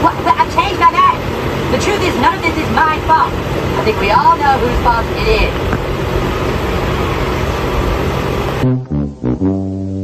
But I've changed my mind. The truth is, none of this is my fault. I think we all know whose fault it is.